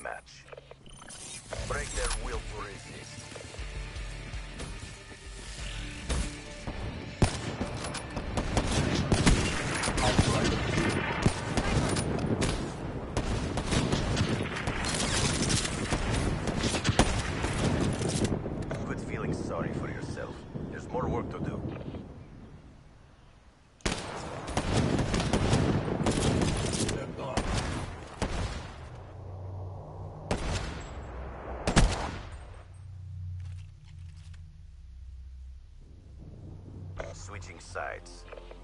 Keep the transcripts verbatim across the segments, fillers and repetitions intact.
match. Break their will to resist. Quit feeling sorry for yourself. There's more work to do. Switching sides.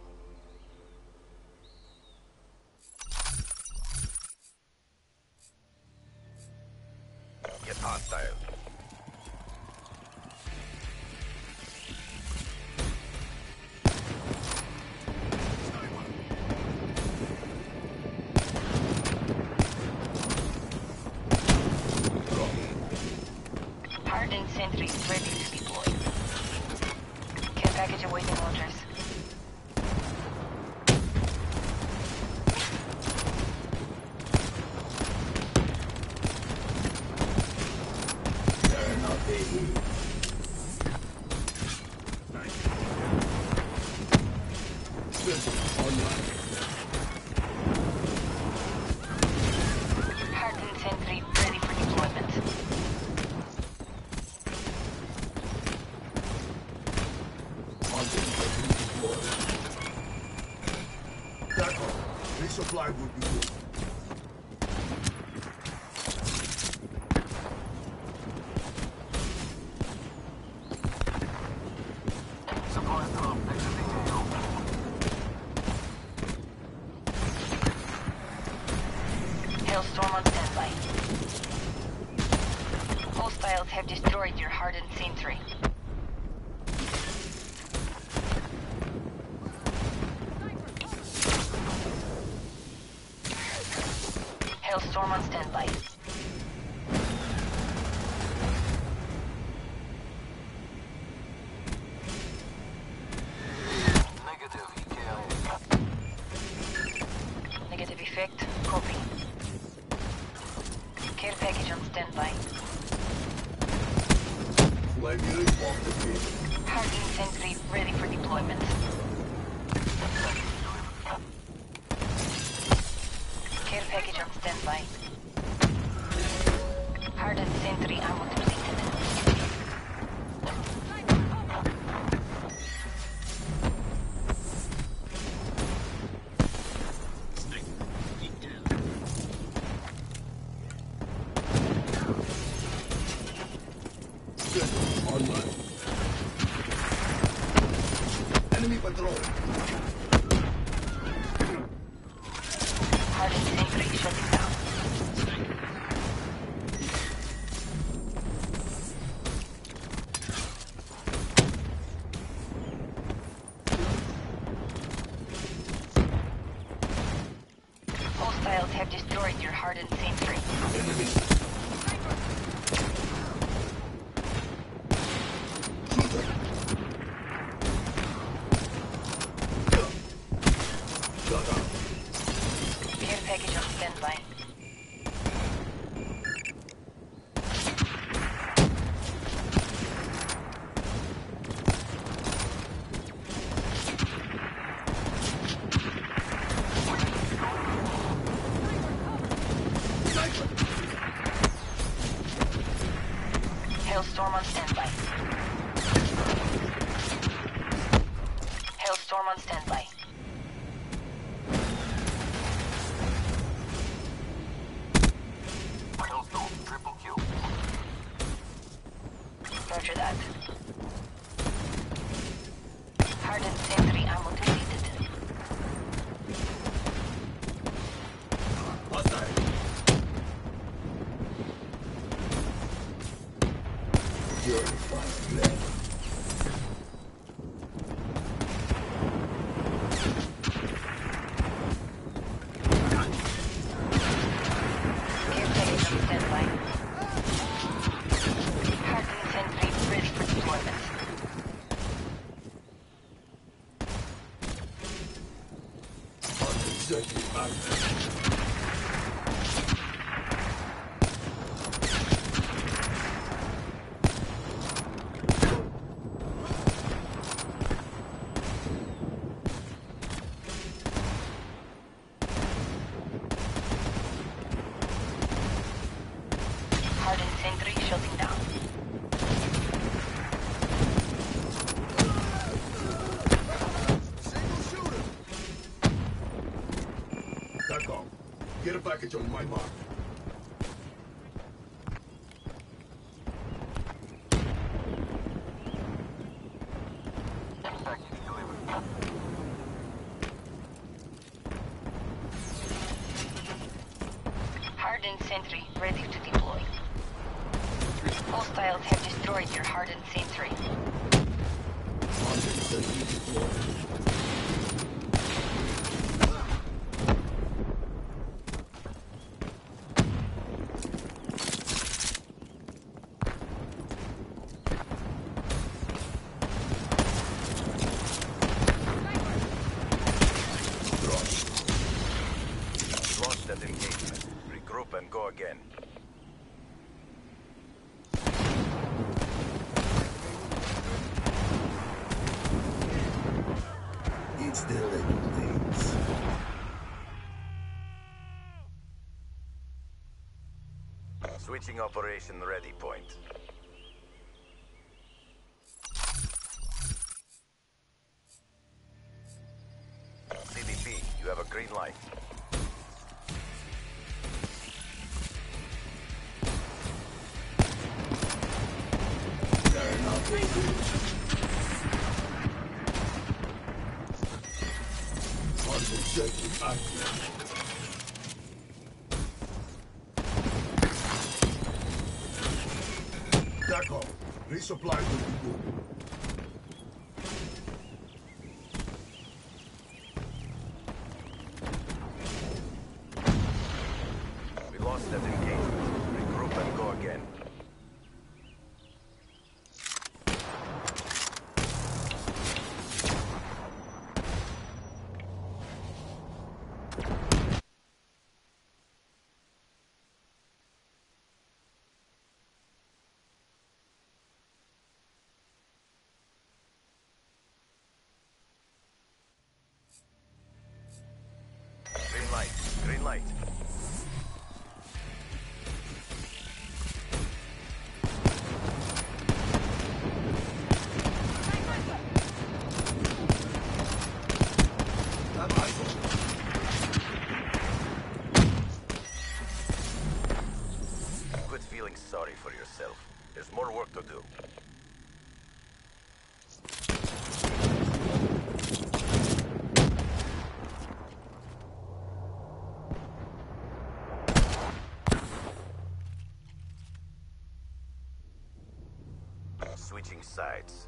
Get hostile. Hardened sentries ready to deploy. Care package awaiting orders. Hardened sentry ready for deployment. Resupply would be good. Supply drop exiting A O. Hailstorm on standby. Hostiles have destroyed your hardened sentry. Hailstorm on standby. Negative E K I. Negative effect. Copy. Care package on standby. Flag unit off the field. Hardened sentry ready for deployment. Care package on standby. Hardened sentry ammo depleted. Online. Enemy patrol. Hardened sentry shutting down. Hostiles have destroyed your hardened sentry. Enemy. Shut up. Care package on standby. Hailstorm on standby. Hailstorm on standby. Hailstorm triple kill. Roger that. Hardened sentry ammo depleted. Hostile. You're the final man. Care package on standby. Hardened sentry ready for deployment. Executive act. Care package on my mark. Hardened sentry, ready to deploy. Hostiles have destroyed your hardened sentry. Hardened sentry deployed. Lost that engagement. Regroup and go again. It's the little things. Switching operation ready point. C D P, you have a green light. They're not ready. Hardened sentry active. Deco, resupply will be good. We lost that engagement. Regroup and go again. Green light. Green light. Have eyes on. Quit feeling sorry for yourself. There's more work to do. Switching sides.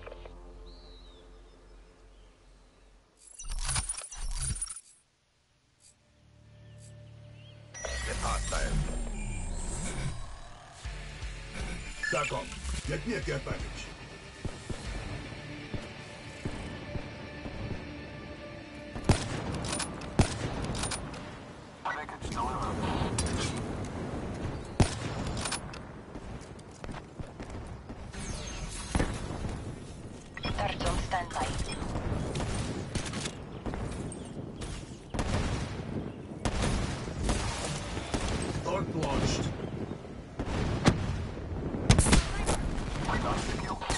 Get hostile. Deco, get me a care package. Package delivered. Turret on standby. Torque launched. Lost the kill.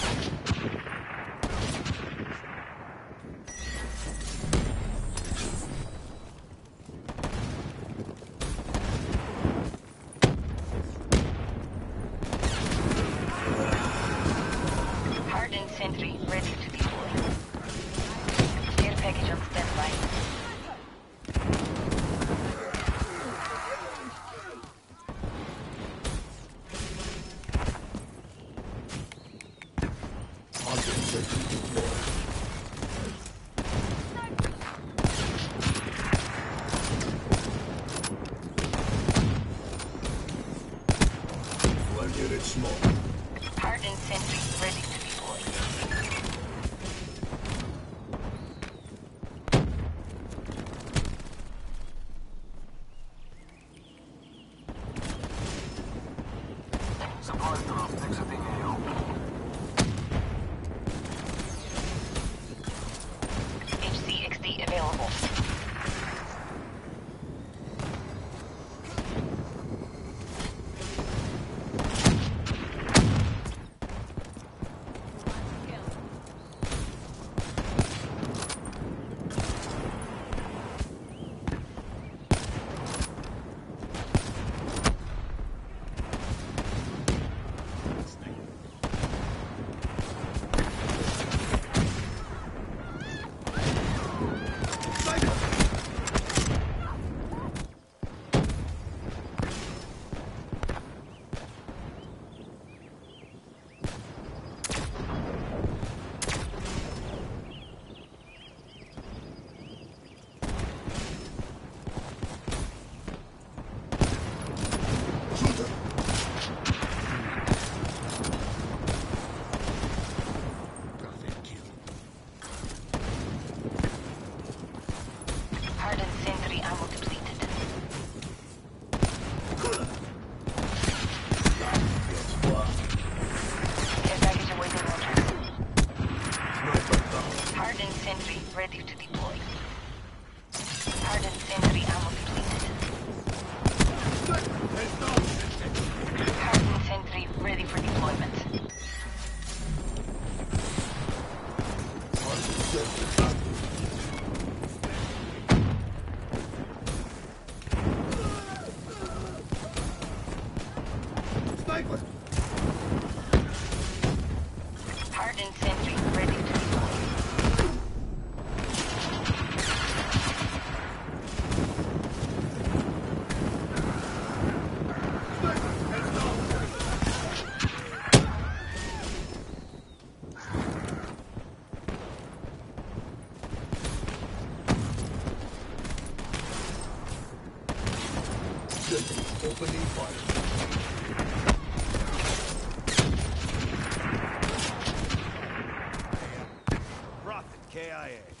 Hardened sentry ammo depleted. Heads down. Hardened sentry ready for deployment. Hardened sentry active. Sniper! Hardened sentry ready to deploy. Opening fire. Prophet K I A.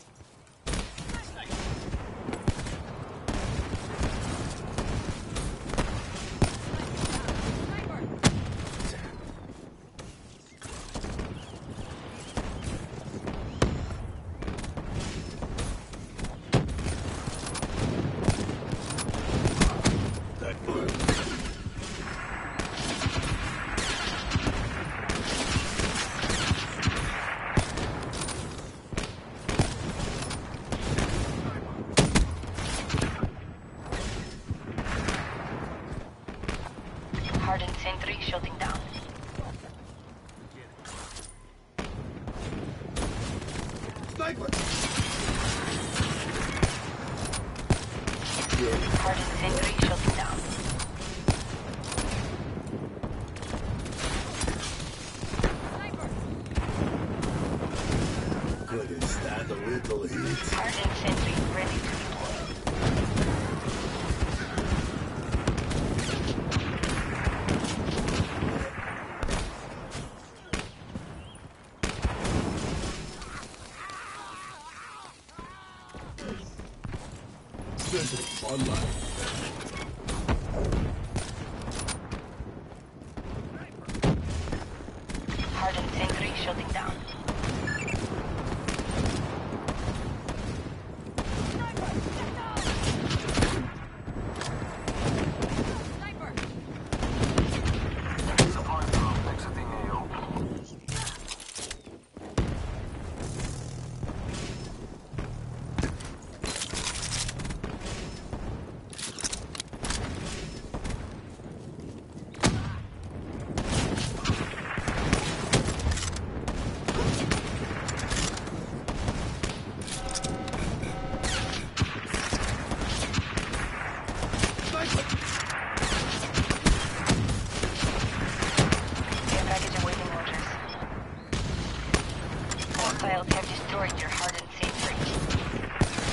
That good. Hardened sentry shutting down. Sniper! Hardened sentry shutting down. Couldn't stand a little heat. Hardened sentry ready to deploy. Sentry online. Hardened sentry shutting down. Care package awaiting orders. Hostiles have destroyed your hardened sentry.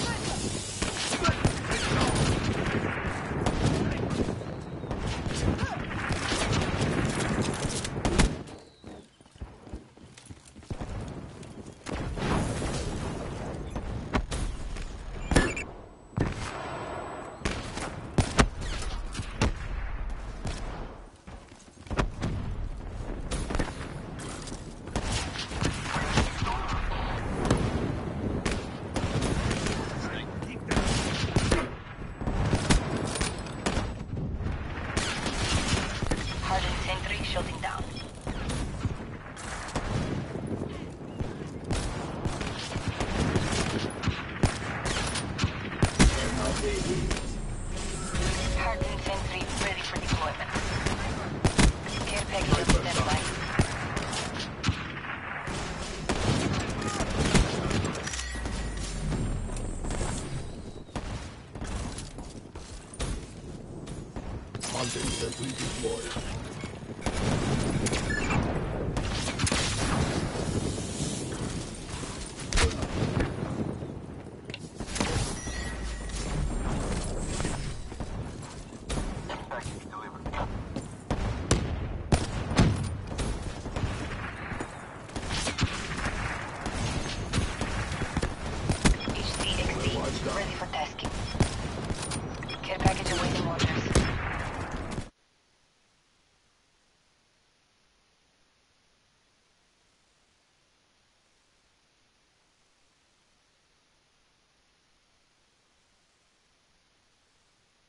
Hardened sentry shutting down. Hardened sentry ready for deployment. Care package on standby. Hunting sentry deployed.